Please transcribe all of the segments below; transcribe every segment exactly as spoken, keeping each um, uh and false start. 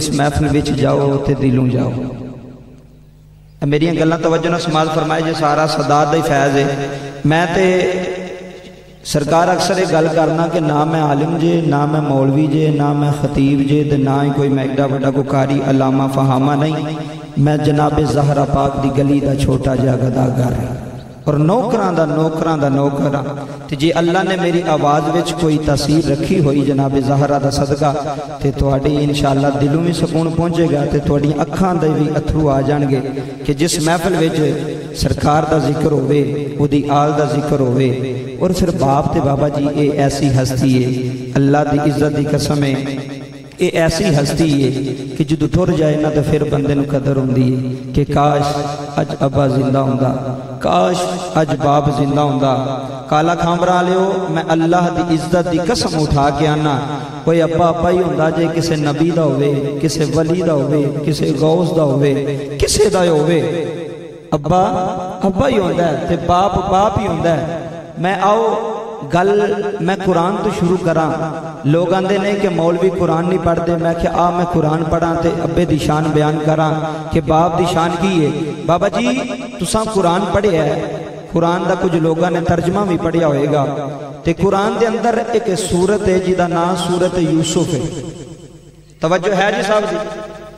جس محفل وچ جاؤ تے دلوں جاؤ. میری گلاں توجہ نال سماعت فرمائے جے سارا سادات دا ہی فیض ہے. میں تے سرکار اکثر یہ گل کرنا کہ نہ میں عالم جے نہ میں مولوی جے نہ میں خطیب جے تے نہ ہی کوئی میں ایڈا بڑا کوئی قاری علامہ فہامہ نہیں. میں جناب زہرا پاک دی گلی دا چھوٹا جا گداگر اور نوکران دا نوکران دا نوکراں. تے جے اللہ نے میری آواز وچ کوئی تاثیر رکھی ہوئی جناب زہرا دا صدقہ تے تہاڈی انشاءاللہ دلوں بھی سکون پہنچے گا تے تہاڈی اکھاں دے بھی اتھرو آ جان گے کہ جس محفل وچ سرکار دا ذکر ہوئے او دی آل دا ذکر ہوئے. اور پھر باپ تے بابا جی اے ایسی ہستی ہے اللہ دی عزت دی قسم ہے اے ایسی ہستی ہے کہ جدو ٹر جائے نا تو پھر بندے نو قدر ہوندی ہے کہ کاش اج ابا زندہ ہوندا کاش اج باپ زندہ ہوندا. کالا کھامبرا لیو میں اللہ دی عزت دی قسم اٹھا کے آنا کوئی ابا ابا ہی ہوندا جے کسے نبی دا ہوئے کسے ولی دا ہوئے کسے غوث دا ہوئے کسے دا ہوئے ابا ابا ہی ہوندا ہے تے باپ باپ ہی ہوندا ہے. میں آؤ گل میں قرآن تو شروع کراں. لوگ آندے نے کہ مولوی قرآن نہیں پڑھ دے. میں کہ آ میں قرآن پڑھاں تے ابے دی شان بیان کراں کہ باپ دی شان کی ہے. بابا جی تساں قرآن پڑھے ہے قرآن دا کچھ لوگاں نے ترجمہ بھی پڑھیا ہوئے گا تے قرآن دے اندر ایک سورت ہے جدا نام سورت یوسف ہے. توجہ ہے جی صاحب جی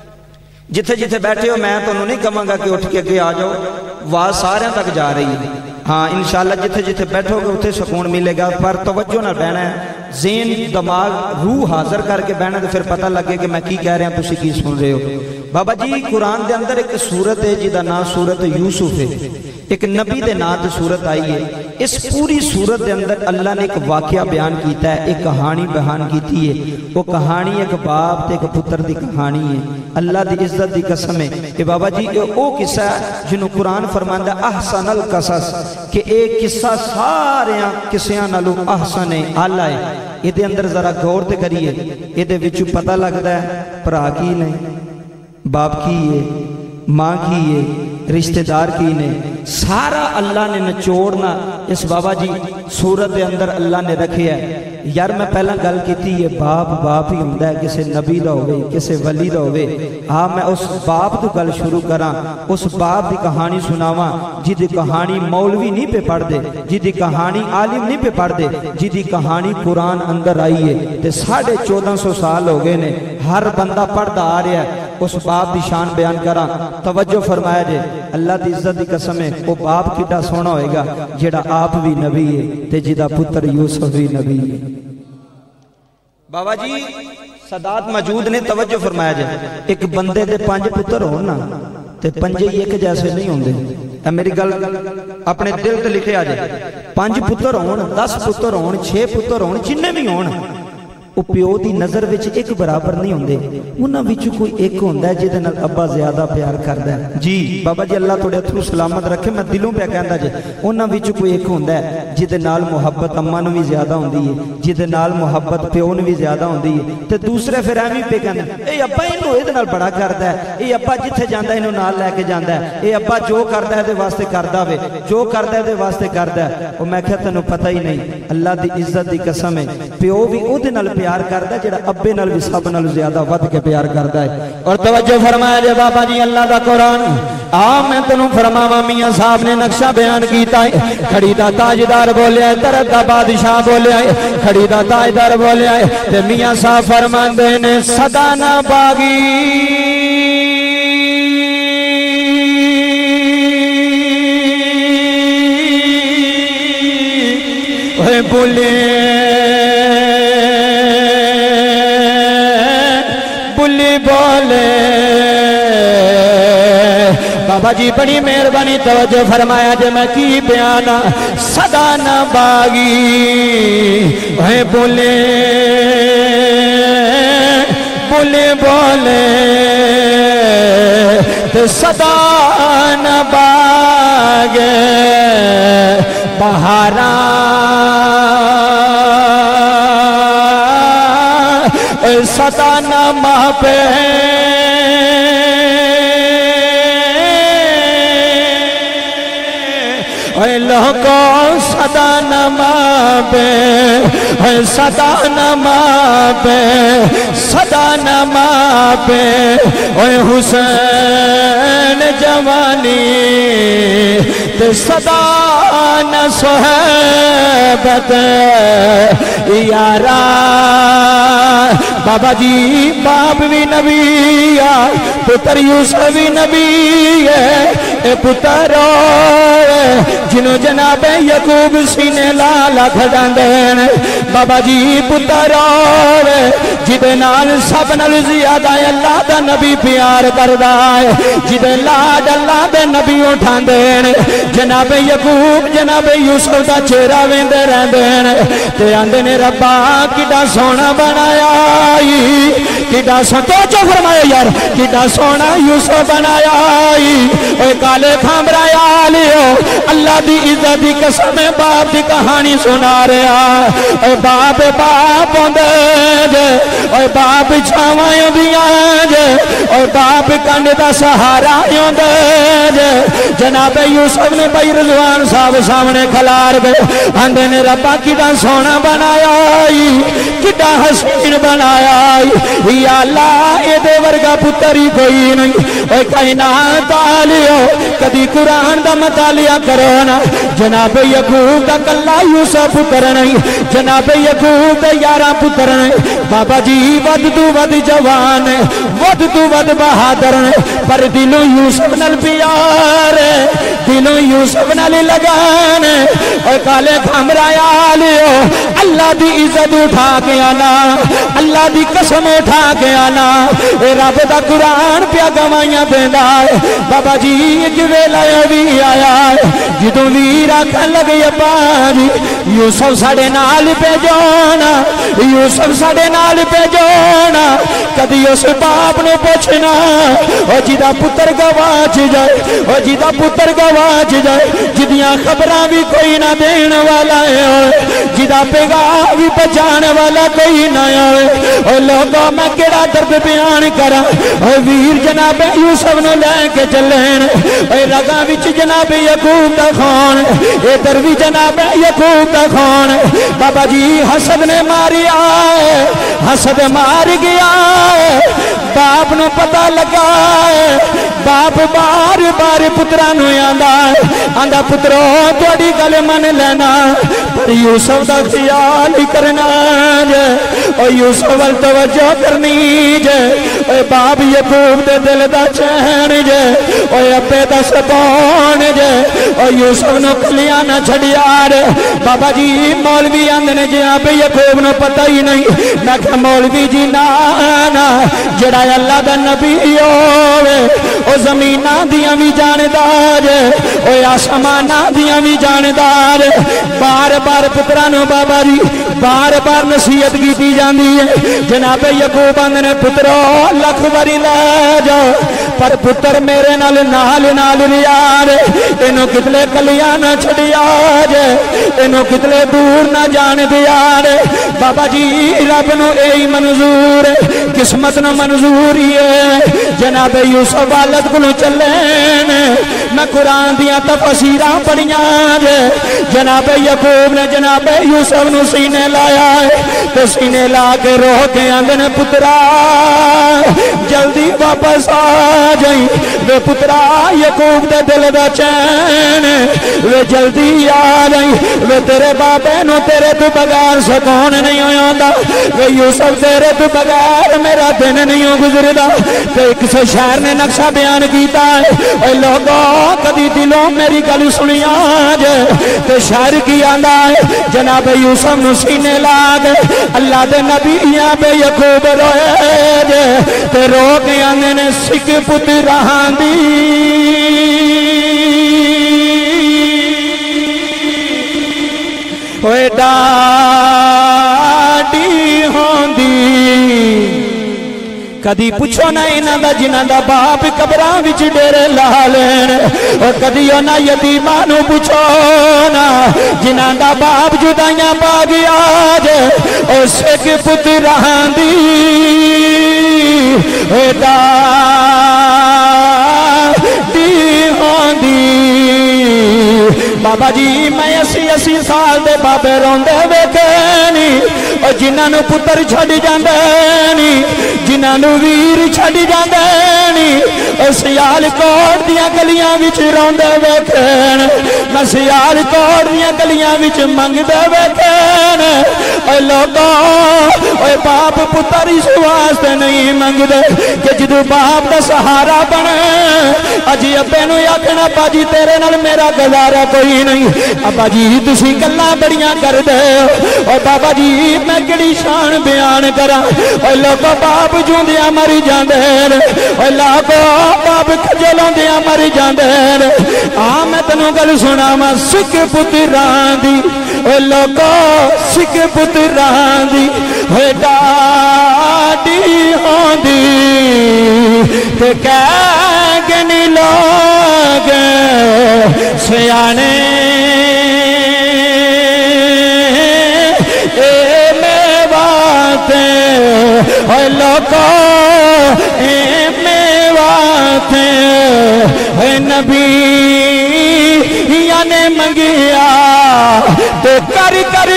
جتھے جتھے بیٹھے ہو میں تو نہیں کہاں گا کہ اٹھ کے اگے آ جاؤ واہ سارے تک جا رہی ہے. ہاں انشاءاللہ جتھے جتھے بیٹھو گے اتھے سکون ملے گا پر توجہ نہ بہنا ہے ذہن دماغ روح حاضر کر کے بہنا تو پھر پتہ لگے کہ میں کی کہہ رہا ہوں تسی کی سن رہے ہو. بابا جی قرآن دے اندر ایک سورت ہے جدا نام سورت یوسف ہے. ایک نبی دے نام تے سورت آئی ہے. اس پوری سورت دے اندر اللہ نے ایک واقعہ بیان کیتا ہے ایک کہانی بیان کیتی ہے. وہ کہانی ایک باپ تے ایک پتر دی کہانی ہے. اللہ دی عزت دی قسم ہے کہ بابا جی او قصہ ہے جنہوں قرآن فرماندا احسن القصص کہ ایک قصہ سارے قصیاں نالوں احسن ہے اعلی ہے. یہ دے اندر ذرا غور تے کریے یہ دے وچوں پتہ لگدا ہے بھرا کی نے باپ کی ہے ماں کی ہے رشتہ دار کی نے سارا اللہ نے نچوڑنا اس بابا جی سورت دے اندر اللہ نے رکھے ہے. یار میں پہلا گل کیتی ہے باپ باپ ہی ہوندا ہے کسے نبی دا ہوئے کسے ولی دا ہوئے. ہاں میں اس باپ تو گل شروع کراں اس باپ دی کہانی سناواں جی دی کہانی مولوی نہیں پہ پڑھ دے جی دی کہانی عالم نہیں پہ پڑھ دے جی دی کہانی قرآن اندر آئی ہے تے ساڑھے چودہ سو سال ہو گئے نے ہر بندہ پڑھدا آ رہا ہے. اس باپ دی شان بیان کراں. توجہ فرمایا جے اللہ دی عزت دی قسم ہے وہ باپ کیڈا سونا ہوئے گا جیڑا آپ بھی نبی ہے تے جیڑا پتر یوسف بھی نبی ہے. بابا جی سادات موجود نے توجہ فرمایا جے ایک بندے دے پانچ پتر ہون نا تے پنجے ہی ایک جیسے نہیں ہوندے. اے میری گل اپنے دل تے لکھے آ جائے پانچ پتر ہون دس پتر ہون چھ پتر ہون جننے بھی ہون وہ پیو دی نظر وچ ایک برابر نہیں ہوندے. انہاں وچ کوئی ایک ہوندا ہے جدے نال ابا زیادہ پیار کردا ہے. جی بابا جی اللہ تھوڑے اتھرو سلامت رکھے میں دلوں پہ کہندا جے انہاں وچ کوئی ایک ہوندا ہے جدے نال محبت اماں نوں بھی زیادہ ہوندی ہے جدے نال محبت پیو نوں بھی زیادہ ہوندی ہے تے دوسرے پھر ایویں پہ کہندے اے ابا اینوں اے دے نال بڑا کردا ہے اے ابا جتھے جاندا اینوں نال لے کے جاندا ہے اے ابا جو کردا ہے دے واسطے کردا وے جو کردا ہے دے واسطے کردا ہے. او میں کہ تینوں پتہ ہی نہیں اللہ دی عزت دی قسم ہے پیو بھی او دے نال پیار کردا ہے جڑا ابے نال بھی سب نال زیادہ ود کے پیار کردا ہے. اور توجہ فرمایا جے بابا جی اللہ دا قرآن آ میں تینوں فرماواں میاں صاحب نے نقشہ بیان کیتا ہے. کھڑی دا تاجدار بولیا ہے طرف دا بادشاہ بولیا ہے کھڑی دا تاجدار بولیا ہے تے میاں صاحب فرماندے نے صدا نہ باغی اوے بولے بلی بولے. بابا جی بڑی مہربانی توجہ فرمایا جے میں کی بیانا صدا نہ باغی اوے بولے بولے بولے تے صدا نہ باغے بہارا صدا نہ ماں پہ اے لوگو صدا نما پہ صدا نما پہ صدا نما پہ اے حسین جوانی تے صدا نہ صحبت یارا بابا جی باپ بھی نبی ہے پتر یوسف بھی نبی ہے اے پتر جنہوں جناب یعقوب سینے لالا کھڑان دین بابا جی پتر جدے نال سب نال زیادہ اللہ دا نبی پیار کردہ ہے جدے لاڈ اللہ دا نبی اٹھان دین جناب یعقوب جناب یوسف دا چہرہ ویندے رہن دین تے آندے نے ربا کڈا سونا بنایا کڈا سونا تو جو فرمایا یار کڈا سونا یوسف بنایا اے کالے کھامرایا لیو اللہ دی عزت دی قسم باپ دی کہانی سنا رہا اے باپ باپ ہوندے جے اے باپ چھاوائیں دیاں جے اے باپ کانڈ دا سہارا ہوندے جے جناب یوسف نے بھائی رضوان صاحب سامنے کھلار گئے آندے نے ربا کڈا سونا بنایا کڈا حسین بنایا یا اللہ اے دے ورگا پتری کوئی نہیں اے کائنات آلیو کدی قرآن دا مطالعہ کرونا جناب یعقوب دا کلا یوسف پتر نہیں جناب یعقوب دا یارہ پتر نہیں بابا جی ود تو ود جوان ود تو ود بہادر پر دلوں یوسف نل پیار دلوں یوسف نل لگان اور کالے کھمرایا لیو اللہ دی عزت اٹھا کے آنا اللہ دی قسم اٹھا کے آنا اے رب دا قرآن پیا گوائیاں دینا ہے بابا جی ایک ویلہ بھی آیا ہے جدوں ویر آکھن لگے پانی یوسف ساڑے نال پہ جونا یوسف ساڑے نال پہ جونا کدی اس باپ نے پوچھنا او جیدہ پتر گواچ جائے او جیدہ پتر گواچ جائے جدیاں خبران بھی کوئی نہ دین والا ہے جیدہ پیغام بھی پہچان والا کوئی نہ ہے او لوگوں میں کیڑا درد بیان کرا او ویر جناب یوسف نے لے کے چلین اے رگا وچ جناب یعقوب دا خون اے دروی جناب یعقوب دا خون بابا جی حسد نے ماری آئے حسد مار گیا باپ نو پتہ لگا باپ بار بار پترانو آندا آندا پترو توڑی گل من لینا پر یوسف دا خیال ہی کرنا جے اور یوسف وال توجہ کرنی جے اور باپ یعقوب دے دل دا چین جے اور اپے دا سپون جے اور یوسف نو کلیاں نہ چھڑیا رے بابا جی مولوی آندنے جے آپ یعقوب نو پتہ ہی نہیں میں کہ مولوی جی نانا جڑا اللہ دا نبی ہوئے او زمینہ دیاں بھی جاندار او آسمانہ دیاں بھی جاندار بار بار پترانو بابا جی بار بار نصیحت کی دی جاندی ہے جناب یعقوب آندنے پترو لکھ وری لے جاؤ پر پتر میرے نال نال نال ریار انہوں کتلے کلیاں نہ چھڑیا جے انہوں کتلے دور نہ جان دیار بابا جی رب نو اے منظور قسمت نو منظوری ہے جناب یوسف والد کو چلین میں قرآن دیا تفسیرہ پڑھیاں جے جناب یعقوب نے جناب یوسف نو سینے لایا ہے تو سینے لا کے رو کے آندن پترا جلدی واپس آ جائیں وے پترا یعقوب دے دل دا چین وے جلدی آ جائیں وے تیرے بابے نو تیرے تو بغیر سکون نہیں ہوتا وے یوسف تیرے تو بغیر میرا دن نہیں گزر دا تو ایک سے شہر نے نقشہ بیان کیتا ہے اے لوگوں کدی دلوں میری گل سنی آج تو شہر کی آندہ ہے جناب یوسف نو سینے لاغ اللہ دے نبی یہاں بے یعقوب روئے جے تو رو کے آندے نے سکھ پتران دی اوے ڈاڈی ہوندی کدی پوچھو نہ انہاں دا جنہاں دا باپ قبراں وچ ڈیرے لا لین او کدی نہ یتیماں نو پوچھو نہ جنہاں دا باپ جدائیاں پا گیا جے او سکھ پتراں دی اے ڈاڈی ہوندی بابا बाबा जी मैं अस्सी अस्सी साल दे बाबे रोंदे वेखे नी, और जिन्होंने पुत्र छड़ जांदे नी, जिन्होंने वीर छड़ जांदे नी, सियालकोट दियां गलियां विच रोंदे वेखे, मैं सियालकोट दियां गलियां विच मंगदे वेखे। ओए लोगों, ओए बाप पुत्र इस वास्ते नहीं मंगदे कि जदों बाप का सहारा बने अजी अब्बे नूं आखना बाजी तेरे नाल मेरा गुजारा कोई नहीं। अब्बा जी तुसीं गल्लां बड़ियां करदे हो, और बाबा जी मैं किहड़ी शान बयान करा। ओए लोगों बाप जूंदियां मरी जांदे ने, ओए लोगों बाप खजल होंदियां मरी जांदे ने। आ मैं तैनूं गल सुणावां सिख पुत्रां दी, ओए लोगों सिख पुत्रां दी होए डाडी होंदी ते कह नी लोग सियाने ए मेवाते, ओए लोगों ए मेवाते नबी ने मंगिया तो कर कर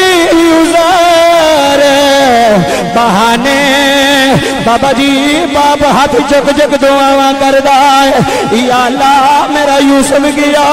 उजार बहाने। बाबा जी बाप हाथ चुक चुक दुआवां करदा है, या अल्लाह मेरा यूसुफ गया,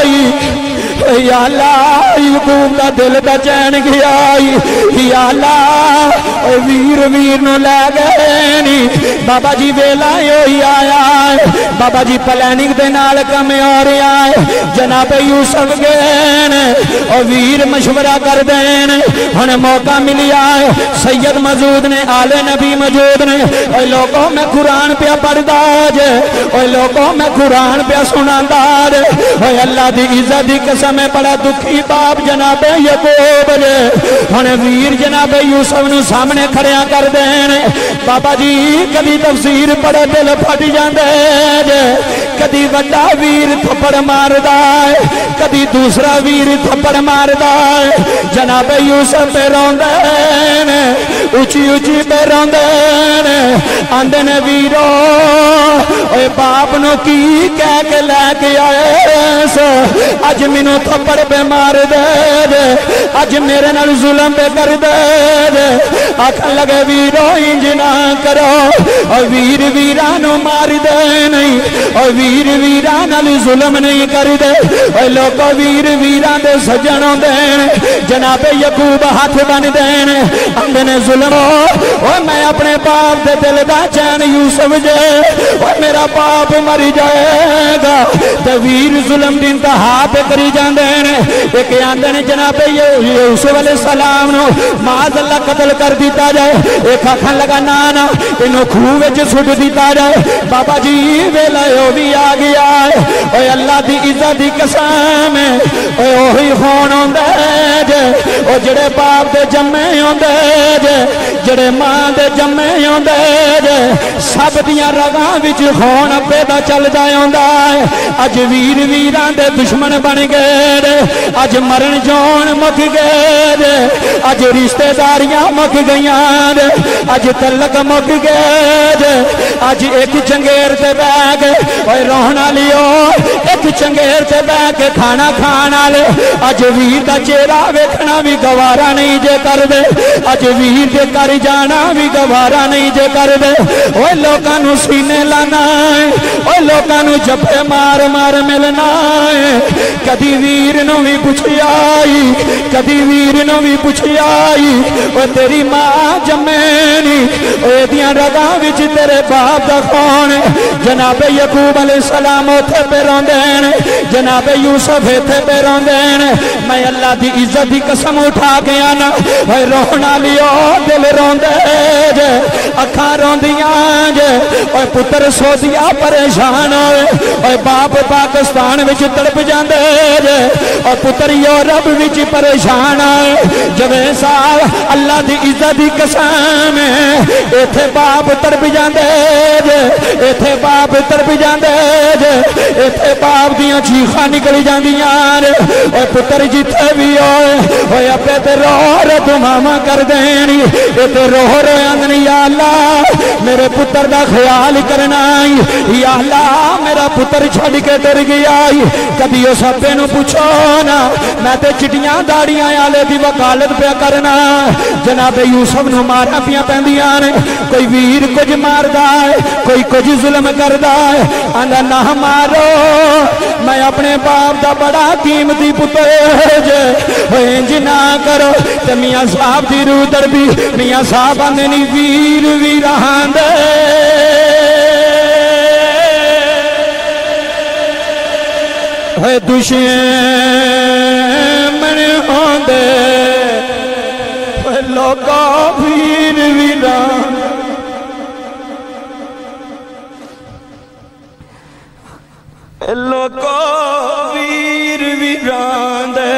या अल्लाह यूसुफ का दिल का चैन गया, या अल्लाह वीर वीर नूं लै गए नी। बाबा जी वेला ही आया है, बाबा जी प्लैनिंग दे नाल कम आ रहा है। जनाब यूसुफ गए और वीर मशवरा कर देन, हुण मौका मिलिया है। सैयद मौजूद ने, आले नबी मौजूद ने। ओए लोगों मैं कुरान पे पढ़दा जे, ओए लोगों मैं कुरान पे सुनांदा जे। ओए अल्लाह दी इज्जत दी कसम है बड़ा दुखी बाप जनाब याकूब जे। हुण वीर जनाब यूसुफ नूं सामने खड़िया कर देन। बाबा जी कभी तफसीर पढ़े दिल फट जांदे जे, कदी वड्डा वीर थप्पड़ मारदा है, कदी दूसरा वीर थप्पड़ मारदा है। जनाब यूसुफ पे रोंदे ने, उची उची पे रोंदे ने, आंदे ने वीरो ओए बाप नूं की कह के लैके आए सो, अज मैनू थप्पड़ पे मार दे जे, अज मेरे नाल जुल्म पे कर दे जे। आखन लगे वीरो इंज ना करो, और वीर वीरा नूं मार दे नहीं, और वीर वीरा नाल जुल्म नहीं कर दे। और लोगों वीर वीरा दे सजन होंदे ने, जनाबे याकूब हाथ बन देन, आंदे ने जुल्म ओ मैं अपने बाप दे दिल दा चैन यूसुफ जे, और मेरा बाप मर जाएगा। ते वीर जुल्म दी इंतहा पे करी जांदे ने। एक आंदे ने जनाबे यूसुफ अलैहिस्सलाम नूं माज़ अल्लाह कत्ल कर दिता जाए, एक आखन लगा ना ना इन्हों खूह विच सुट दिता जाए। बाबा जी वेला भी आ गया है। ओए अल्लाह दी इज्जत दी कसम है, ओए ओही खून होंदा जे, ओ जेड़े बाप दे जम्मे होंदे जे, जेड़े मां दे जम्मे होंदे जे, सब दियां रगां विच खून पैदा चलदा होंदा है। अज वीर वीरां दे दुश्मन बन गए, अज मरण जोन मुक गए, अज रिश्तेदारियां मुक गईयां, अज तलक मुक गए, अज एक चंगेर ते बह गए ओए रोहन वालियो, एक चंगेर ते बह के खाना खान वाले। अज वीर का चेहरा वेखना भी गवारा नहीं जे कर दे, अज वीर के कर जाना भी गवारा नहीं जे कर दे। ओए लोकां नूं सीने लाना है, ओए लोकां नूं जप्पे मार मार मिलना है। कदी वीर नूं भी पुछिया, कदी वीर नूं भी पुछिया ओ तेरी मां जम्मे नी, ओए दियां रगां विच तेरे बाप दा कौन है। जनाबे याकूब अलैहिस्सलाम उथे पे रोंदे ने, जनाबे यूसुफ इथे पे रोंदे ने। मैं अल्लाह दी इज्जत दी कसम उठा के आना, ओए रोहन वालियो दिल रोंदे जे, अखां रोंदियां जे। ओए पुत्र सोदिया परेशान होए, ओए बाप पाकिस्तान विच तड़प जांदे जे, और पुत्र यूरोप विच परेशान आए। जवे साहब अल्लाह दी इज्जत दी कसम है, इथे बाप तड़प जांदे जे, इथे बाप तड़प जांदे जे, इत्थे बाप दियां चीखां निकल जांदियां ने ओए पुत्र जिथे भी होए ओए अपने ते रो रो दुआवां कर देनी इत्थे रो रो आंदनी या अल्लाह मेरे पुत्र दा ख्याल करना या अल्लाह मेरा पुत्र छड़ के डर गया कभी उस आपे नूं पुछो ना मैं ते चिट्टियां दाड़ियां वाले दी वकालत पे करना जनाब यूसुफ नूं मारा पियां पैंदियां ने कोई वीर कुछ मारदा है कोई कुछ जुल्म करदा है आंदा ना मारो मैं अपने बाप दा बड़ा कीमती पुत्र जे इंज ना करो ते मियां साहब दी रूह दरबी मियां साहब आंदे नी वीर वीरां दे है दुश्मन होंदे लोका वीर वीरां लोको वीर वीरां दे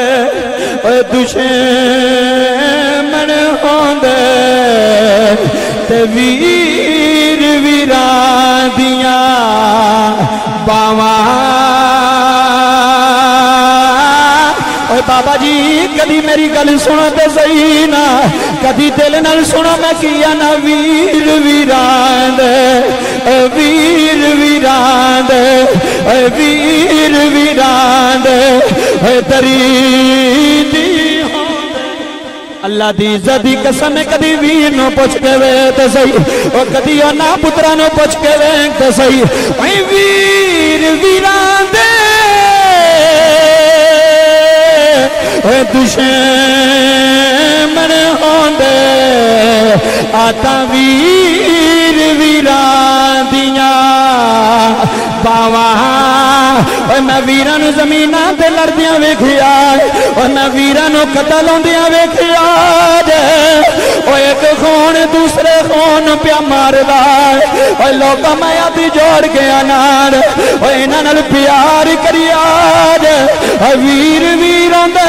दुश्मन होंदे ते वीर वीरां दियां बावां बाबा जी कदी मेरी गल सुनो तो सही ना कदी दिल नाल सुनो मैं किया ना वीर वीरां दे वीर वीरां दे वीर वीरां दे तरी दी अल्लाह दी इज्जत दी कसम कदी वीर नो पुछ के वे तो सही और कदी ना पुत्रा नो पुछ के वे तो सही वीर वीरां दे दुश्मन होंदे आता वीर वीरां दियां बावां मैं वीरां नूं ज़मीनां ते लड़दियां वेखिया और मैं वीरां नूं कतल होंदियां वेखिया ओ एक खून दूसरे खून पिया मारदा ओ लोग मैं अभी जोड़ के नाल ओ इन्हां नाल प्यार करिया ओ वीर वीर होंदे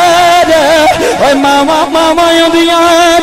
ओ मावा मावा होंदियां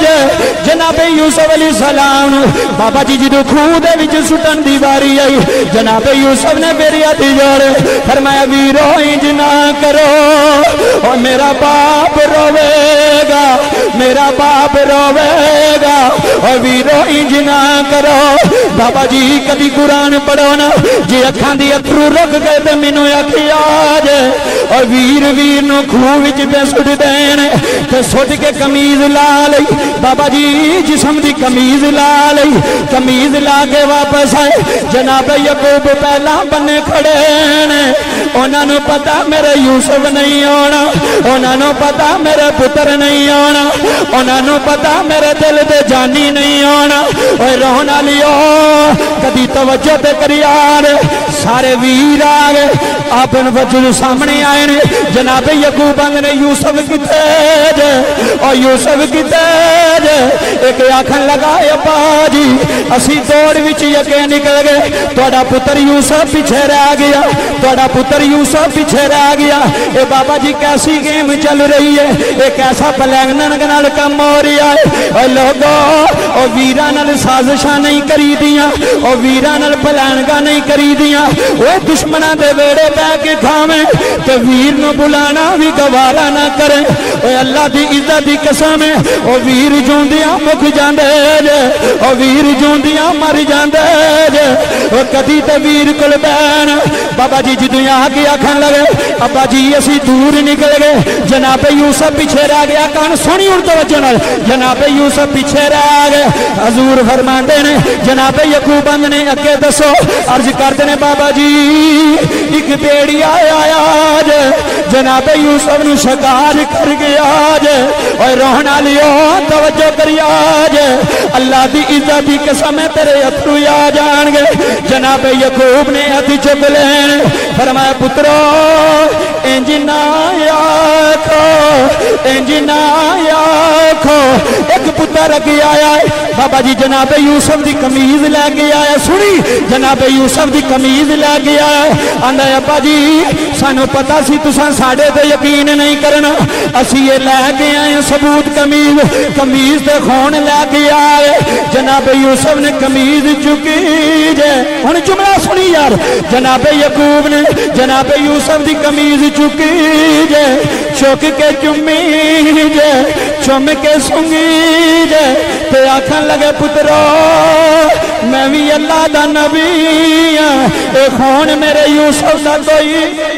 जनाबे यूसुफ अलैहि सलाम बाबा जी जदों खूह दे विच सुटन दी वारी आई जनाबे यूसुफ ने मेरी हथ जोड़े फरमाया वीरो इंज ना करो और मेरा बाप रोवेगा मेरा बाप रोवेगा और वीरो इंज ना करो बाबा जी कदी कुरान पढ़ो ना जे अखां दी अथरू रुक गए तो मैनू आखिया जे और वीर वीर नूं खूह विच पे सुट देन ते सुट के कमीज ला लई बाबा जी जिस्म दी कमीज ला लई कमीज ला के वापस आए जनाब यकूब पहला बन्ने खड़े ने उन्हां नूं पता मेरे यूसुफ नहीं आना उन्हां नूं पता मेरे पुत्र नहीं आना उन्हां नूं पता मेरे दिल दे जानी नहीं आना ओए रोन वालियो कदी तवज्जो ते करिया सारे वीर आ गए अपन वजूद सामने आए ने जनाब यकूब ने यूसुफ किथे जे और यूसुफ किथे जे एक आखन लगा अब्बा जी असी दौड़ विच अगे निकल गए तुहाडा पुत्र यूसुफ पीछे रह गया तुहाडा पुत्र यूसुफ पीछे रह गया ये बाबा जी कैसी गेम चल रही है ये कैसा प्लान नाल काम हो रहा है और लोगो और वीरां नाल साजिशां नहीं करी दियां और वीरां नाल प्लानगा नहीं करी दियां वो दुश्मनां दे वेड़े बह के खावे ते वीर नूं बुलाना भी गवारा ना करे ओए अल्लाह दी इज्जत दी कसम है ओ वीर जोंदियां मुक जांदे जे ओ वीर जोंदियां मर जांदे जे ओ कदी ते वीर कोल बैन बाबा जी जदों आके आखन लगे अब्बा जी असी दूर निकल गए जनाबे यूसुफ पीछे रह गया कान सुनी हुण तवज्जो नाल जनाबे यूसुफ पीछे रह गए हजूर फरमांदे ने जनाबे यकूब ने अगे दसो अर्ज करते ने बाबा जी एक बेड़िया आया जे जनाबे यूसुफ नूं शिकार कर गया जे और रोहन वालियो तवज्जो करिया जे अल्लाह दी इज्जत दी कसम है तेरे अथरू आ जाणगे जनाबे यकूब ने हथ चुक लेन फरमाया पुत्रो इंज ना आखो इंज ना आखो एक पुत्र अगे आया है बाबा जी जनाबे यूसुफ दी कमीज लैके आया सुनी जनाबे यूसुफ दी कमीज लैके आया आंदा अब्बा जी सानू पता सी तुसां साढ़े ते यकीन नहीं करना, असी ये लैके आए सबूत कमीज, कमीज ते खून लैके आए। जनाब यूसुफ ने कमीज चुकी जे, हुण जुमला सुनी यार, जनाब यकूब ने जनाब यूसुफ दी कमीज चुकी जे, चुक के चुमी जे, चुम के सुंगी जे, ते आखन लगे पुत्रो मैं भी अल्लाह दा नबी हां, ए खून मेरे यूसुफ दा कोई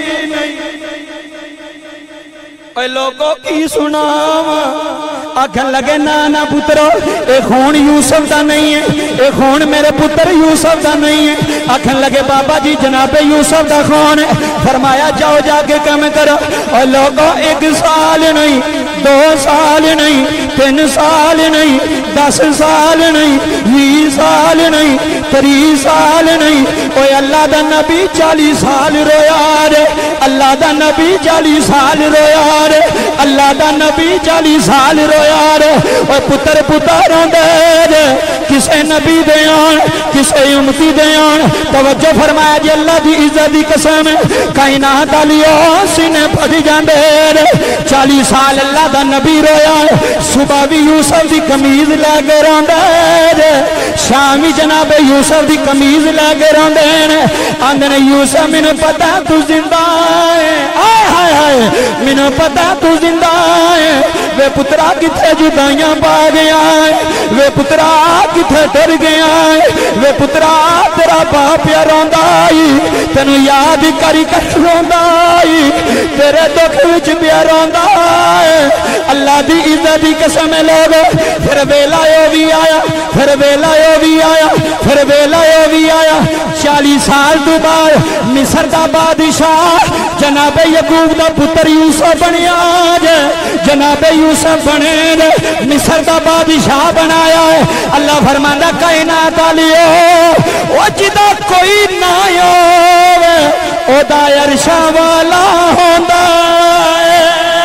ओए लोगों की सुनावा। आखन लगे ना ना पुत्रो ए खून यूसुफ दा नहीं है, ए खून मेरे पुत्र यूसुफ दा नहीं है। आखन लगे बाबा जी जनाबे यूसुफ दा खून है। फरमाया जाओ जाके कम करो। और लोगों एक साल नहीं, दो साल नहीं, तीन साल नहीं, दस साल नहीं, बीस साल नहीं, तीस साल नहीं, ओए अल्लाह दा नबी चालीस साल रोया रे, अल्लाह दा नबी चालीस साल रोया रे, अल्लाह दा नबी चालीस साल रोया रे। ओए पुत्र पुत्र रोंदे रे, किसे नबी दे आन, किसे उम्मती दे आन। तवज्जो फरमाया जी अल्लाह दी इज्जत दी कसम, कायनात वालियो सीने फट जांदे रे। चालीस साल अल्लाह दा नबी रोया, सुबह भी यूसुफ दी कमीज लैके रोंदे रे, शाम भी जनाब यूसुफ दी कमीज लैके रोंदे ने। आंदे ने यूसुफ मैनू पता तू जिंदा है, आय हाय हाय मैनू पता तू जिंदा है। वे पुत्रा किथे जुदाइयां पा गया है, वे पुत्रा किथे डर गया है, वे पुत्रा तेरा बाप प्या रोंदा ही, तेनू याद करी कर रोंदा ही, तेरे दुख विच प्या रोंदा है। अल्लाह दी इज्जत दी कसम लोगो, फिर वेला यो भी आया, फिर वेला यो भी आया, फिर वेला यो भी आया। चालीस साल तो बाद मिस्र दा बादशाह जनाबे यकूब दा पुत्र यूसुफ बनया जे, जनाबे यूसुफ बने ने मिस्र दा बादशाह बनाया है। अल्लाह फरमांदा कायनात वालियो ओ जिदा कोई ना होवे ओदा अरशा वाला होंदा है,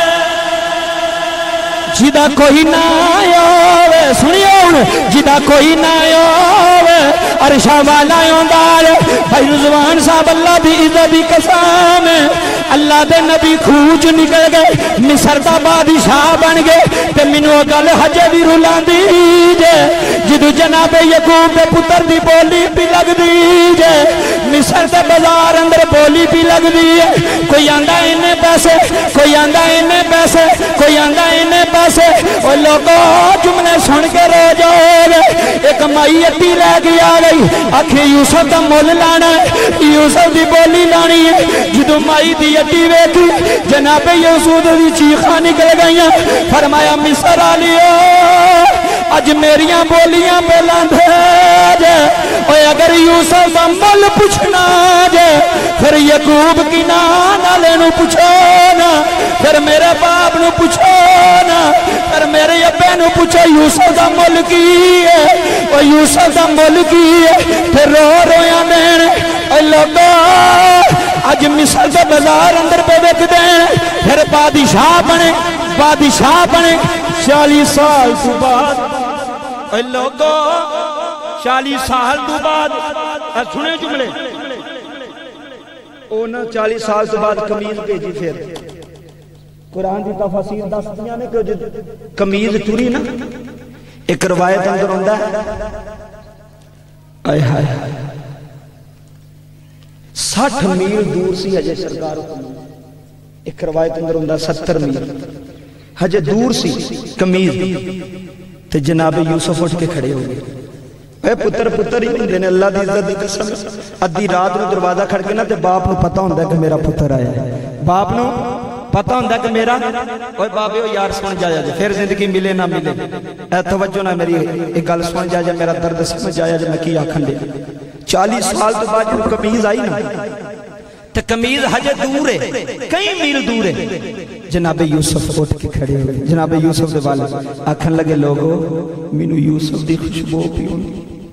जिदा कोई ना आवे सुनियो हुण, जिदा कोई ना आवे अरशा वाला होंदा है। भाई रिजवान साहब अल्लाह दी इज्जत दी कसम, अल्लाह दे नबी खूज निकल गए, मिस्र दा बादशाह बन गए। ते मैनू गल हजे भी रुलांदी जे, जिदू जनाबे यकूब दे पुत्र दी बोली भी लगदी जे, मिस्र दे बाजार अंदर बोली भी लगदी है। कोई आंदा इन्ने पैसे, कोई आंदा इन्ने पैसे, कोई आंदा इन्ने पैसे। ओ लोगों जुमले सुन के रो जाओगे। एक माई अट्टी लैके आ गई, आखे यूसुफ दा मुल लाना है, यूसुफ दी बोली लानी है। जदों माई दी अट्टी वेखी जनाबे यूसुफ दी चीखां निकल गई। फरमाया मिस्र वालियो अज मेरियां बोलियां पे लांदे जे, ओए अगर यूसुफ दा मुल पुछना जे फिर यकूब की ना नाले नू पुछो ना, फिर मेरे बाप नू पुछो ना, फिर मेरे अब्बे नू पुछो यूसुफ दा मुल की है, ओ यूसुफ दा मुल की है। फिर रो रोया देन लोगो अज मिस्र के बाजार अंदर पे विकदे, फिर बादशाह बने, बादशाह बने। चालीस साल तो बाद लोगो चालीस साल तो बाद सुने जुमले ओ ना चालीस साल तो बाद कमीज भेजी। फिर कुरान की तफसीर दसदियां ने कि कमीज चुरी ना, एक रवायत अंदर आंदा है आय हाय साठ मील दूर सी हजे सरकार, एक रवायत अंदर आंदा सत्तर मील हजे दूर सी कमीज। ते जनाबे यूसुफ उठ के खड़े हो गए। ए पुत्र पुत्र ही होंदे ने, अल्लाह दी इज्जत दी कसम। अद्धी रात में दरवाजा खड़के ना ते बाप नू पता होंदा कि मेरा पुत्र आया है, बाप नू पता होंदा कि मेरा ओए बाबे ओ यार सुन जाया जे, फिर जिंदगी मिले ना मिले ए तवज्जो ना मेरी एक गल सुन जा जे, मेरा दर्द समझ आया जे मैं की आखन दे। चालीस साल तो बाद जब कमीज आई ना ते कमीज हजे दूर है, कई मील दूर है। जनाबे यूसुफ उठ के खड़े हो गए। जनाबे यूसुफ दे वाले आखन लगे लोगो मैनू यूसुफ दी खुशबू पीउंदी।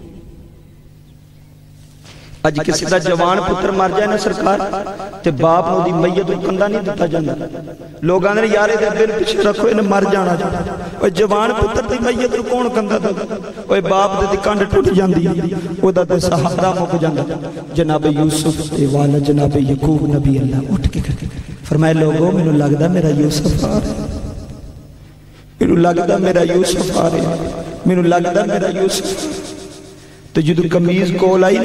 अज किसी का जवान पुत्र मर जाए ना सरकार ते बाप नूं दी मैयत नूं कंधा नहीं दिता जांदा। लोग आंदे यार इहदे अब्बे नूं पिछे रखो, इहने मर जाना। ओए जवान पुत्र दी मैयत नूं कौन कंधा दिंदा? ओए बाप दी कंध टुट जांदी, ओदा ते सहारा मुक जांदा। जनाब यूसुफ दे वाले जनाब यकूब नबी अल्लाह उठ के खड़े فرمائے لوگوں مینوں لگدا میرا یوسف آ رہا ہے، مینوں لگدا میرا یوسف آ رہا ہے، مینوں لگدا میرا یوسف۔ تو جدو کمیز کول آئی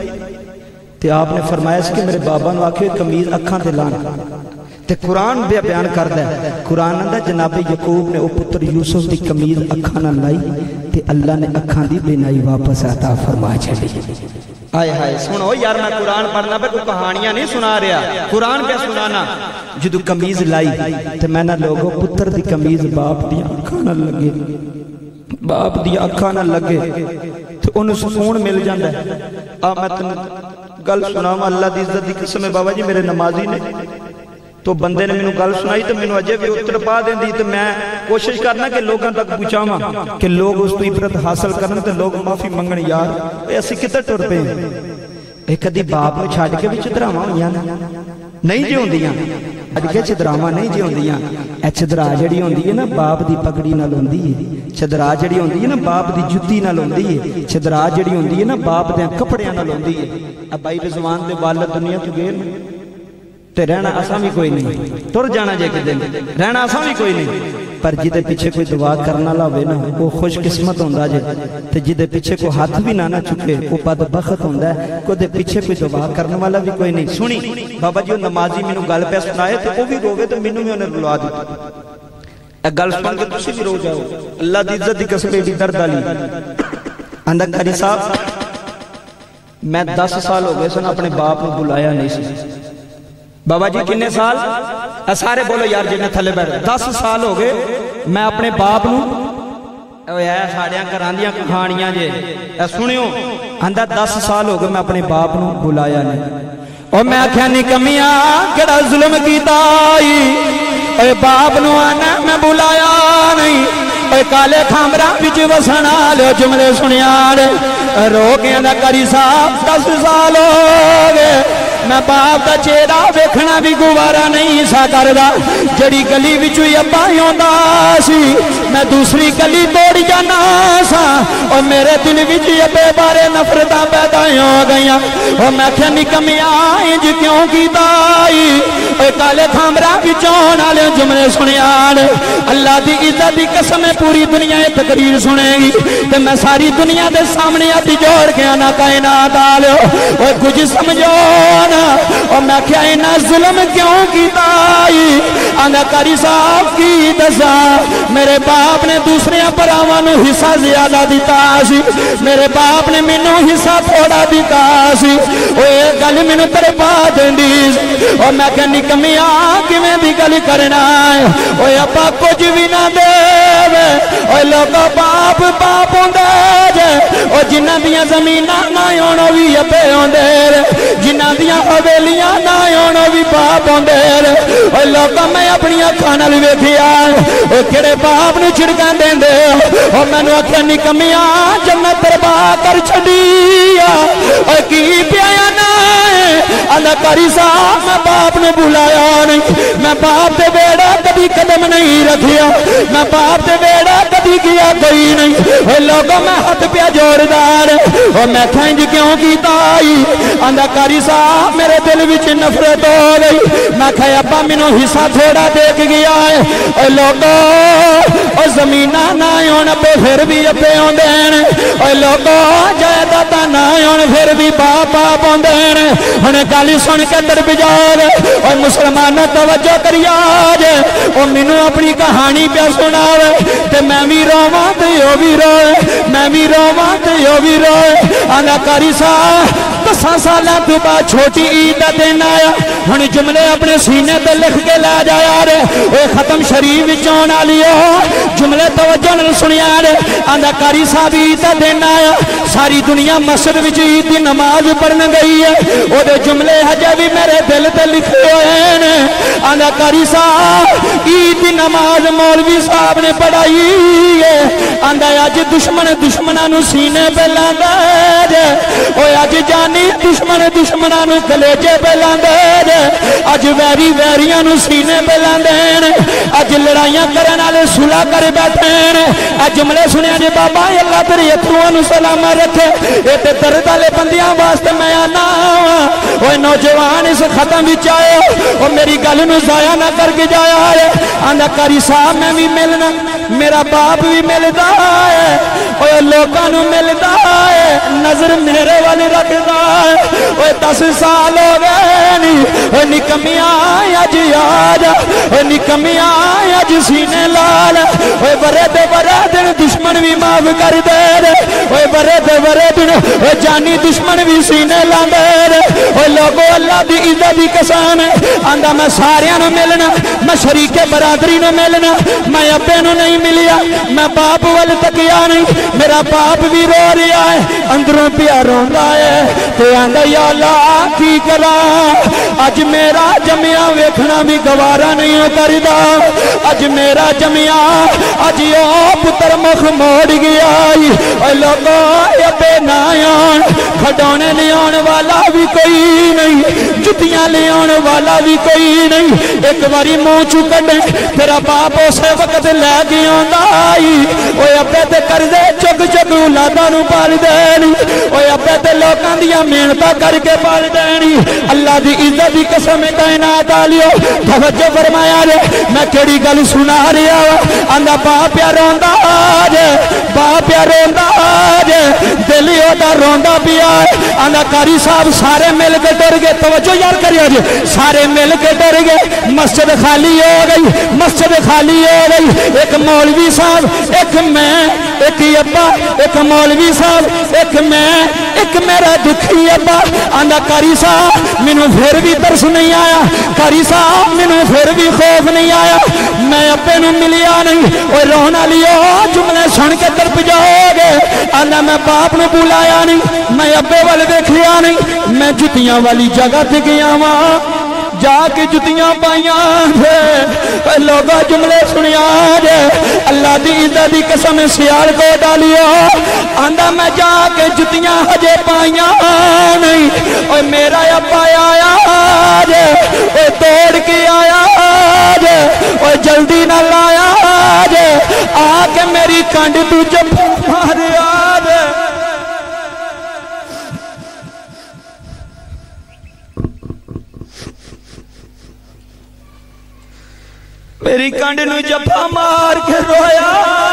تے آپ نے فرمایا کہ میرے بابا نو آکھے کمیز اکھاں تے لان، تے قرآن بے بیان کردا ہے، قرآن اندر جناب یعقوب نے او پتر یوسف دی کمیز اکھاں نہ لائی تے اللہ نے اکھاں دی بینائی واپس عطا فرما چھڈی۔ آئے ہائے سنو یار، میں قرآن پڑھنا پہ کوئی کہانیاں نہیں سنا رہا، قرآن پہ سنانا۔ جدو کمیز لائی تے میں نہ لوگوں پتر دی کمیز باپ دی اکھاں نہ لگے، باپ دی اکھاں نہ لگے تو انہوں سکون مل جاندہ ہے۔ آ میں تم گل سناؤں، اللہ دی عزت دی قسم ہے بابا جی میرے نمازی نے تو بندے نے میں گل سنائی تو میں اجے بھی اتر پا دیں دی، تو میں کوشش کرنا کہ لوگاں تک پہنچاواں کہ لوگ اس تو عبرت حاصل کرن تے لوگ معافی منگن۔ یار اے اسی کتے ٹر پے ایک کدی باپ نو چھڈ کے بھی چدراواں ہویاں نہیں جی ہوندیاں، چھڈ کے چدراواں نہیں جی ہوندیاں۔ اے چدرا جڑی ہوندی ہے نا باپ دی پگڑی نال ہوندی ہے، چدرا جڑی ہوندی ہے نا باپ دی جُتی نال ہوندی ہے، چدرا جڑی ہوندی ہے نا باپ دے کپڑیاں نال ہوندی ہے۔ اب بھائی رضوان دے والد دنیا تو گئے تے رہنا اساں بھی کوئی نہیں، ٹر جانا جے کہ دن رہنا اساں بھی کوئی نہیں، پر جدے پیچھے کوئی دعا کرنا لاوے نا وہ خوش قسمت ہوندا جے، تے جدے پیچھے کوئی ہاتھ بھی نہ نہ چکے وہ بدبخت ہوندا ہے، کو دے پیچھے کوئی دعا کرنے والا بھی کوئی نہیں۔ سنی بابا جی نمازی مینوں گل پہ سنائے تے وہ بھی روے تے مینوں بھی انہیں رلا دتا۔ اے گل سن کے تسی بھی رو جاؤ، اللہ دی عزت دی قسم ایڈی درد والی۔ اندر قاری صاحب میں دس سال ہو گئے سن اپنے باپ کو بلایا نہیں سی۔ بابا جی کنے سال؟ سارے بولو یار جی میں تھلے بیٹھ دس سال ہو گئے میں اپنے باپ نو اے ساڑیاں کراندیاں کہانیاں جے اے سنیو اندر دس سال ہو گئے میں اپنے باپ نو بلایا نہیں۔ اور میں آکھیا نکمیاں کیڑا ظلم کیتا اے باپ نو آنا میں بلایا نہیں، اے کالے کھامرا وچ وسن والے جملے سنیاں رو کے اندر کری صاحب دس سال ہو گئے میں باپ دا چہرہ ویکھنا بھی گوارا نہیں سا کردا، جڑی گلی وچ ابا ہوندا سی میں دوسری گلی توڑ جانا سا، اور میرے دل وچ ابے بارے نفرتاں پیدا ہو گئیاں۔ اور میں کہ نکمیاں انج کیوں کیتا اے کالے کھامرا وچوں نالے جملے سنیا اللہ دی عزت دی قسم پوری دنیا تقریر سنے گی تے میں ساری دنیا دے سامنے ہاتھ جوڑ کے انا کائنات والو اوے کچھ سمجھو اور میں کیا انہاں ظلم کیوں کیتا آندا کاری صاحب کی دسا میرے باپ نے دوسرے پراواں نو حصہ زیادہ دیتا سی، میرے باپ نے مینوں حصہ تھوڑا دیتا سی، اوے گل مینوں تیرے پا دیندی اور میں کہ نکمیاں کیویں دی گل کرنا ہے اوے ابا کچھ بھی نہ دے اوے لوگا باپ باپ ہوندے جے او جنہاں دیاں زمیناں نہ ہون وی ابے ہوندے جنہاں دیاں حویلیاں نہ ہون وی باپ ہوندے اوے لوگا میں اپنی اکھاں نال ویکھیا او کیڑے باپ نو چھڑکاں دیندے او مینوں آکھیا نکمیاں جنت برباد کر چھڈی او کی پیایا نہ اللہ کاری صاحب میں باپ نے بلایا نہیں، میں باپ دے بیڑا کبھی قدم نہیں رکھیا، میں باپ دے بیڑا کبھی کیا کوئی نہیں، اے لوگوں میں ہاتھ پیا جوردار اور میں کھینج کیوں کیتا آئی اللہ کاری صاحب میرے دل وچ نفرت ہو گئی، میں کھایا ابا مینوں حصہ تھوڑا دیکھ گیا ہے اے لوگوں اور زمینہ نہ ہون پہ پھر بھی اپے ہوں دین اے لوگوں جائیداد نہ ہون پھر بھی باپ باپ ہوں دین انہیں گالی سن کے در بجار اور مسلمانوں توجہ کریا جے اور مینوں اپنی کہانی پہ سناوے تے میں بھی رواں تے یو بھی روئے میں بھی رواں تے یو بھی روئے آنا کاری صاحب دساں سالاں تو بعد چھوٹی عید دا دن آیا ہن جملے اپنے سینے تے لکھ کے لا جایا رے اے ختم شریف وچوں نالی ہو جملے توجہ نال سنیا رے آنا کاری صاحب عید دا دن آیا ساری دنیا مسجد وچ عید دی نماز پڑھن گئی ہے او دے جملے ہجے بھی میرے دل تے لکھے ہوئے نے آنا کاری صاحب عید دی نماز مولوی صاحب نے پڑھائی ہے آندا اج دشمن دشمناں نو سینے پہ لاندا جے او اج جانی دشمن دشمناں نو کلیجے پہ لاندا جے اج ویری ویریاں نو سینے پہ لاندے نے اج لڑائیاں کرن والے صلح کر بیٹھے نے اج جملے سنیا جی بابا اللہ تیرے اتھرواں نو سلامت رکھے اے تے درد والے بندیاں واسطے میں آنا ओए नौजवान इस खत्म विच आए ओ मेरी गल नूं जाया ना करके जाया है आंदा कारी साहब मैं भी मिलना मेरा बाप भी मिलदा है ओए लोकां नूं मिलदा है नजर मेरे वाल रखदा है ओए दस साल हो गए नी ओए निकमिया अज याद ओए निकमिया अज सीने लाल ओए बरे दे बरे दिन दुश्मन भी माफ कर दे ओए बरे दे बरे दिन ओए जानी दुश्मन भी सीने लांदे ओए लोगो अल्लाह दी इज्जत दी कसम आंदा मैं सारियां नूं मिलना मैं शरीके बरादरी नूं मिलना मैं अब्बे नूं नहीं मिलिया मैं बाप वाल तकिया नहीं मेरा बाप भी रो रहा है अंदरों पिया रोंदा है ते आंदा या अल्लाह की करा अज मेरा जमिया वेखना भी गवारा नहीं करदा अज मेरा जमिया अज ओ पुत्र मुख मोड़ गया ओए लोगो अबे ना आन खडौने ले आने वाला भी कोई नहीं जुतियां ले आने वाला भी कोई नहीं एक बारी मुंह चू कढे तेरा बाप उस वक्त लै के आंदा ओए अबे ते करदे चुग चुग औलादां नूं पाल देनी ओए अबे ते लोकां दियां मेहनतां करके पाल देनी अल्लाह दी इज्जत दी कसम कायनात वालियो तवज्जो फरमाया रे मैं केड़ी गल सुना रहा वा आंदा बाप प्या रोंदा जे बाप प्या रोंदा जे दिल ओदा रोंदा पिया आंदा कारी साहब सारे मिल के डर गए तवज्जो यार करियो जे सारे मिल के डर गए मस्जिद खाली हो गई मस्जिद खाली हो गई एक मौलवी साहब एक मैं एक अब्बा एक मौलवी साहब एक मैं एक मेरा दुखी अब्बा आंदा कारी साहब मैनू फिर भी तरस नहीं आया कारी साहब मैनू फिर भी खौफ नहीं आया मैं अब्बे नू मिलिया नहीं ओए रोना लियो जुमले सुन के तरफ जाओगे आंदा मैं बाप नू बुलाया नहीं मैं अब्बे वाल देखिया नहीं मैं जुतियां वाली जगह ते गया वहां जाके जुतियां पाइया लोगों जुमले सुनिया जे अल्लाह दी इज्जत दी कसम सियालकोट डालियो आंदा मैं जाके जुतियां हजे पाइया नहीं ओए मेरा अब्बा आया जे ओए तोड़ के आया जे ओए जल्दी ना लाया जे आके मेरी कंड तू जप्पा मारिया जे मेरी कंड नू जप्पा मार के रोया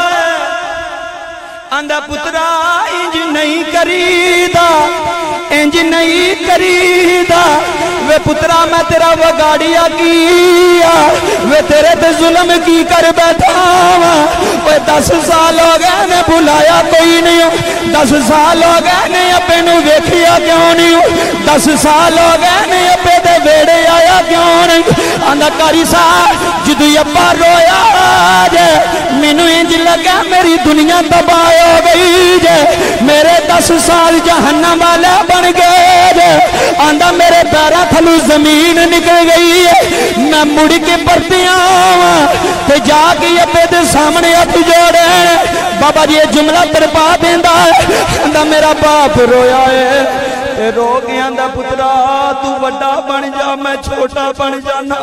आंदा पुत्रा इंज नहीं करीदा इंज नहीं करीदा वे पुत्रा मैं तेरा वगाड़िया किया वे तेरे ते जुल्म की कर बैठा वे दस साल हो गए ने बुलाया कोई नहीं दस साल हो गए ने अब्बे नू वेखिया क्यों नहीं दस साल हो गए ने अब्बे दे वेड़े आया क्यों नहीं आंदा कारी साहब जदों अब्बा रोया जे मैनू इंज लगा मेरी दुनिया तबाह हो गई जे मेरे दस साल जहन्नम वाले बन गए जे आंदा मेरे पैरों थलू जमीन निकल गई है मैं मुड़ के परतिया ते जाके अब्बे दे सामने हथ जोड़े बाबा जी ये जुमला तरपा देंदा है आंदा मेरा बाप रोया है ते रो के आंदा पुत्रा तू वड्डा बन जा मैं छोटा बन जाना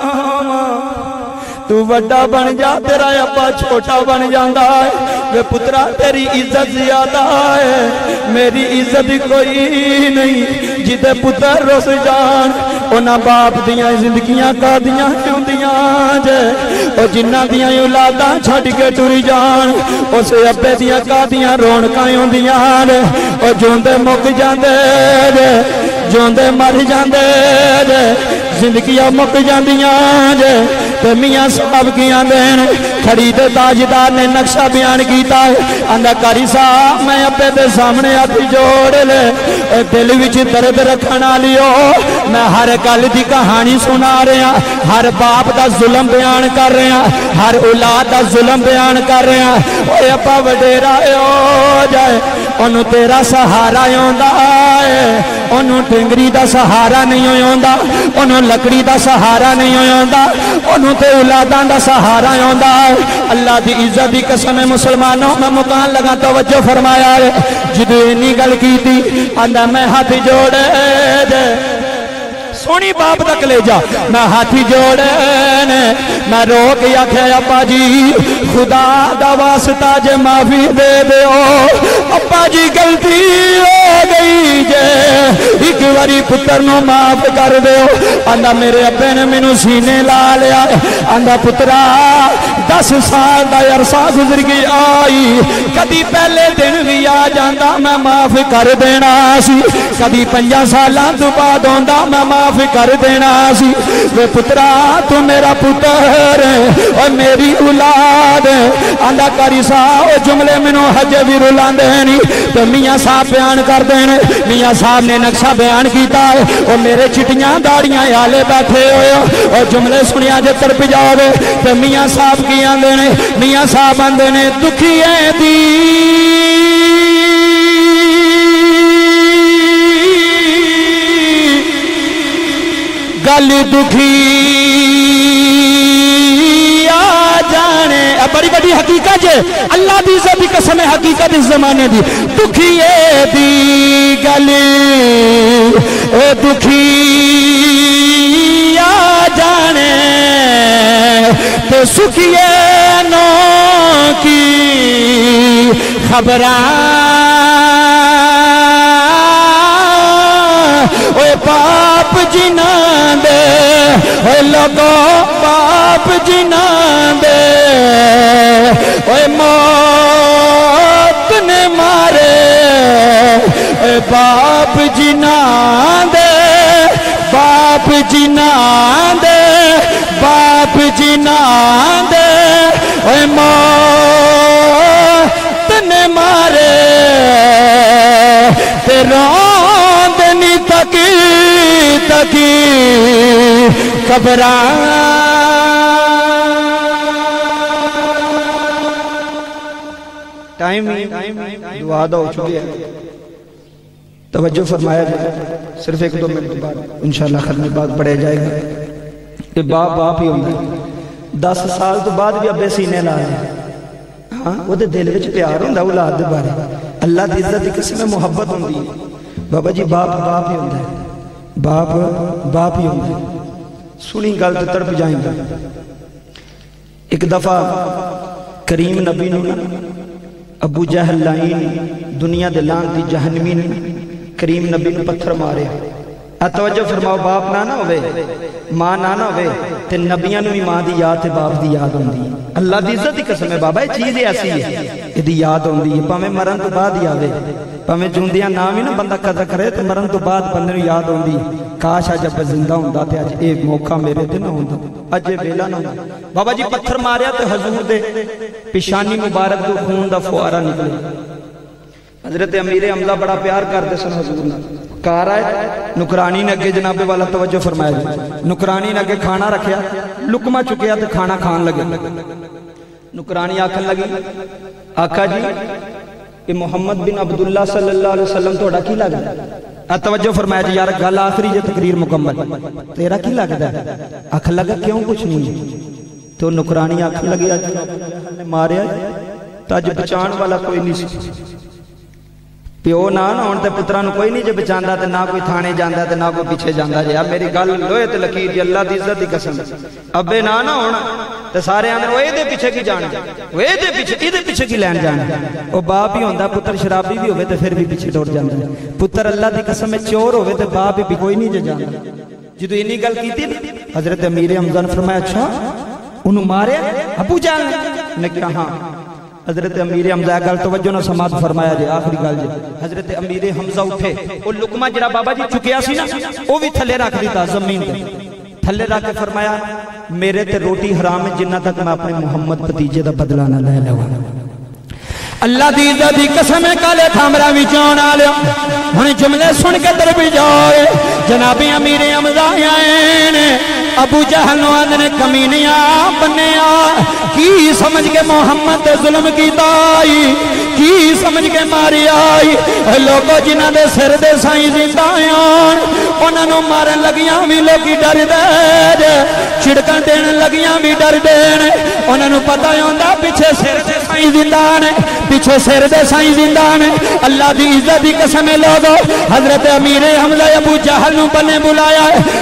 तू वड्डा बन जा तेरा अब्बा छोटा बन जाता है वे पुत्रा तेरी इज्जत ज्यादा है मेरी इज्जत कोई नहीं जिदे पुत्र रुस जान उन्हां बाप दियां जिंदगियां कादियां होंदियां जे ओ जिन्हां दियां औलादां छड्ड के टुर जान उस अब्बे दियां कादियां रौनकां होंदियां ने ओ जोंदे मुक जांदे जे जोंदे मर जांदे जे जिंदगियां मुक जांदियां जे ते मियां साहब की आंदे खड़ी ते ताजदार ने नक्शा बयान किया आंदा कारी साहब मैं अब्बे दे सामने हथ जोड़ ले दिल विच दर्द रखण वालियो मैं हर गल दी कहानी सुना रहा हर बाप दा जुल्म बयान कर रहा हर औलाद दा जुल्म बयान कर रहा ओए अब्बा वडेरा हो जाए ओनू तेरा सहारा आउंदा है ओनू टिंगरी दा सहारा नहीं आउंदा ओनू लकड़ी दा सहारा नहीं आउंदा ओनू ते औलादां दा सहारा आउंदा है अल्लाह दी इज्जत दी कसम है मुसलमानों मैं मुकान लगा तवज्जो फरमाया है जदों इन्नी गल कीती आंदा मैं हाथ जोड़े दे सोनी बाप तक ले जा मैं हाथी जोड़े ने मैं रो के आख्या अब्बा जी خدا دا واسطہ جے معافی دے دیو ابا جی غلطی ہو گئی جے ایک واری پتر نو معاف کر دیو آندا میرے ابے نے مینوں سینے لا لیا آندا پترا دس سال دا عرصہ گزر گیا آئی کدی پہلے دن بھی آ جاندا میں معاف کر دینا سی کدی پنجا سالاں تو بعد ہوندا میں معاف کر دینا سی وے پترا تو میرا پتر اور میری اولاد آندا کاری صاحب او جملے مینوں ہجے بھی رلاندے نہیں تے میاں صاحب بیان کر دین میاں صاحب نے نقشہ بیان کیتا ہے او میرے چٹیاں داڑیاں والے بیٹھے ہوئے او جملے سنیا جے تڑپ جاوے تے میاں صاحب کی آندے نے میاں صاحب آندے نے دکھیے دی گل دکھی آ جانے بڑی بڑی حقیقت ہے اللہ دی عزت دی قسم ہے حقیقت اس زمانے دی دکھیے دی گل اے دکھی آ جانے تے سکھیے نو کی خبراں اوے باپ جناں دے اوے لوگو باپ جناں دے اوے موت نے مارے اوے باپ جناں دے باپ جناں دے باپ جناں دے اوے موت نے مارے تے روندنی تکی تکی قبراں ٹائم دعا دا ہو چکی ہے توجہ فرمایا جائے صرف ایک دو منٹ بعد انشاءاللہ ختم بات پڑھے جائے گا کہ باپ باپ ہی ہوتا ہے دس سال تو بعد بھی ابے سینے لا رہے ہاں وہ دے دل وچ پیار ہوندا اولاد دے بارے اللہ دی عزت دی قسم میں محبت ہوندی ہے بابا جی باپ باپ ہی ہوتا ہے باپ باپ ہی ہوتا ہے سنی گل تے تڑپ جائیں گے ایک دفعہ کریم نبی نے ابو جہل لائن دنیا دے لانتی جہنمی نے کریم نبی نے پتھر مارے توجہ فرماؤ باپ نہ نہ ہوئے ماں نہ نہ ہوئے تے نبیاں نو بھی ماں دی یاد تے باپ دی یاد ہوندی ہے اللہ دی عزت دی قسم ہے بابا یہ چیز ایسی ہے یہ دی یاد ہوندی ہے پاویں مرن تو بعد یاد ہے پاویں جوندیاں نام ہی نہ بندہ قدر کرے تے مرن تو بعد بندے نو یاد ہوندی کاش اج اب زندہ ہوندا تے اج ایک موقع میرے تے نہ ہوندا اج ویلا نہ ہوندا بابا جی پتھر ماریا تے حضور دے پیشانی مبارک تو خون دا فوارہ نکلے حضرت امیر حمزہ بڑا پیار کرتے سن حضور نے کار آئے نکرانی نے اگے جناب والا توجہ فرمایا جائے نکرانی نے اگے کھانا رکھیا لکما چکیا تو کھانا کھان لگے نکرانی آکھن لگی آقا جی کہ محمد بن عبداللہ صلی اللہ علیہ وسلم توڑا کی لگا توجہ فرمایا جائے یار گل آخری جو تقریر مکمل تیرا کی لگتا ہے آکھن لگا کیوں کچھ نہیں تو نکرانی آکھن لگی آج ماریا تو اج بچان والا کوئی نہیں سی پیو نہ نہ ہون تے پتراں نو کوئی نہیں جے بچاندا تے نہ کوئی تھانے جاندا تے نہ کوئی پیچھے جاندا جے میری گل لوہے تے لکیر جی اللہ دی عزت دی قسم ابے نہ نہ ہونا تے سارے اندر اوے دے پیچھے کی جان اوے دے پیچھے اے دے پیچھے کی لین جان او باپ ہی ہوندا پتر شرابی بھی ہوے تے پھر بھی پیچھے ٹر جاندا پتر اللہ دی قسم چور ہوے تے باپ بھی کوئی نہیں جے جاندا جدوں انی گل کیتی حضرت امیر حمزہ نے فرمایا اچھا انہوں ماریا ابو جان نے کہا ہاں حضرت امیر حمزہ گل توجہ نہ سماعت فرمایا جائے آخری گل جائے حضرت امیر حمزہ اٹھے وہ لقمہ جڑا بابا جی چکیا سی نا وہ بھی تھلے رکھ دیتا زمین دے تھلے رکھ کے فرمایا میرے تے روٹی حرام ہے جنہ تک میں اپنے محمد بھتیجے دا بدلہ نہ لے لوں اللہ دی عزت دی قسم کالے تھامرا وچوں نہ لیا ہن جملے سن کے در بھی جائے جناب امیر حمزہ آئے نے ابو جہل نو آندے کمینیاں بنیا کی سمجھ کے محمد تے ظلم کیتا آئی کی سمجھ کے ماری آئی لوگو جنہ دے سر دے سائیں زندہ آن انہاں نو مارن لگیاں بھی لوگی ڈر دے چھڑکن دین لگیاں بھی ڈر دین انہاں نو پتہ ہوندا پیچھے سر دے سائیں زندہ نے پیچھے سر دے سائیں زندہ نے اللہ دی عزت دی قسم لوگو حضرت امیر حمزہ ابو جہل نو بنے بلایا تیر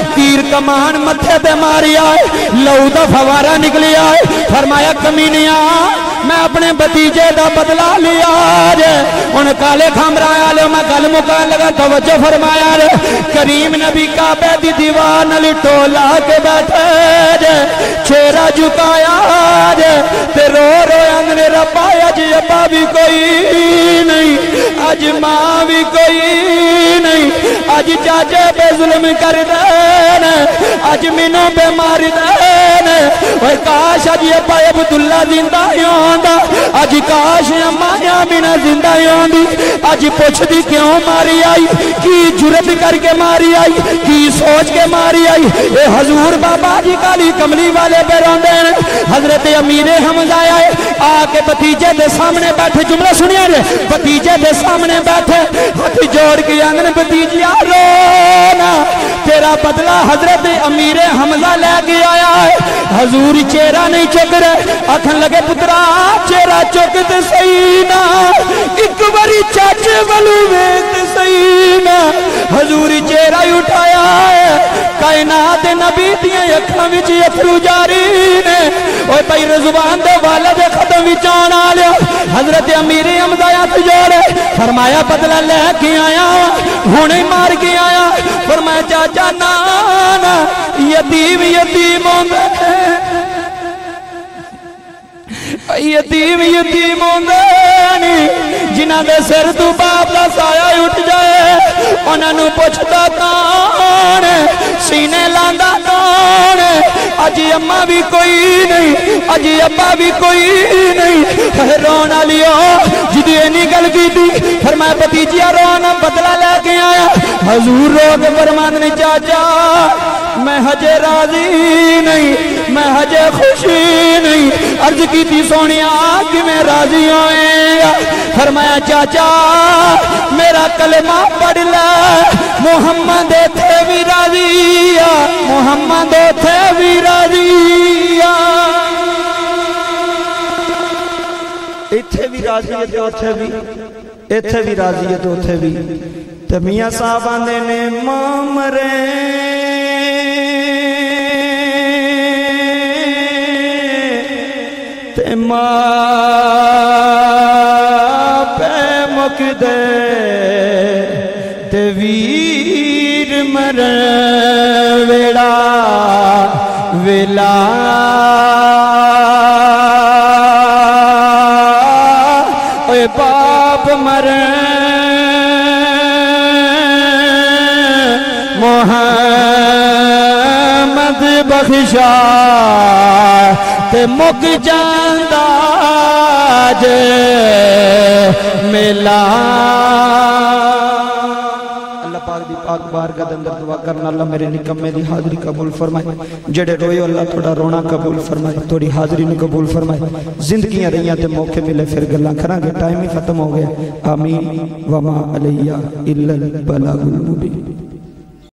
کمان متھے پہ ماری آئے لہو دا فوارہ نکلی آئے فرمایا کمینیا میں اپنے بتیجے دا بدلہ لیا جے ان کالے کھامرایا لے میں گل مکان لگا توجہ فرمایا رے کریم نبی کعبے دی دیوار نلی ٹولا کے بیٹھے جے چہرہ جھکایا جے تے رو رو انگنے ربا اج ابا بھی کوئی نہیں اج ماں بھی کوئی نہیں اج چاچے بے ظلم کر دینے اج منوں بے مار دینے اوہ کاش اج ابا عبداللہ زندہ ہوندا اج کاش اماں آمینہ زندہ ہوندی اج پوچھ دی کیوں ماری آئی کی جرت کر کے ماری آئی کی سوچ کے ماری آئی اے حضور بابا جی کالی کملی والے پہ روندے حضرت امیر حمزہ آئے آ کے بتیجے دے سامنے بیٹھے جملہ سنیا رہے بتیجے دے سامنے بیٹھے ہاتھ جوڑ کے آنگن بتیجیا رونا تیرا بدلہ حضرت امیر حمزہ لے کے آیا ہے حضور چہرہ نہیں چک رہے آکھن لگے پترا چہرہ چکتے سینا ایک باری چاچے والو ویکتے سینا حضور چہرہ اٹھایا ہے کائنات نبی دیاں اکھاں وچ اتھرو جاری نے اوے بھائی رضوان دے والد ختم وچ آن آ لیا حضرت امیر حمزہ ہاتھ جوڑے فرمایا بدلہ لے کے آیا ہونے مار کے آیا فرمایا چاچا نانا یتیم یتیم ہوندے یتیم یتیم ہوندے جنہاں دے سر تو باپ دا سایہ اٹھ جائے انہاں نو پوچھتا کون سینے لاندا کون اجی اماں بھی کوئی نہیں اجی ابا بھی کوئی نہیں رونا لیو جدی اینی گل کی تھی فرمایا بتیجیا رونا بدلہ لے کے آیا حضور رو کے فرمان نے چاچا میں ہجے راضی نہیں میں ہجے خوشی نہیں عرض کی تھی سونیا کہ میں راضی ہوئے فرمایا چاچا میرا کلمہ پڑھ لے محمد تھے بھی راضی محمد تھے بھی راضی ایتھے بھی راضی ہے تو اتھے بھی ایتھے بھی راضی ہے تو اتھے بھی تے میاں صاحب آندے نے ماں مرے تے ماں پہ مک دے تے ویر مر ویڑا ویلا اوے باپ مر محمد بخشا تے مک جاندہ جے ملا اللہ پاک دی پاک بارگاہ دے اندر دعا کرنا اللہ میرے نکمے دی حاضری قبول فرمائے جڑے روئے اللہ تھوڑا رونا قبول فرمائے تھوڑی حاضری نو قبول فرمائے زندگیاں رہیاں تے موقع ملے پھر گلاں کراں گے ٹائم ہی ختم ہو گیا آمین وما علیہ الا البلاغ المبین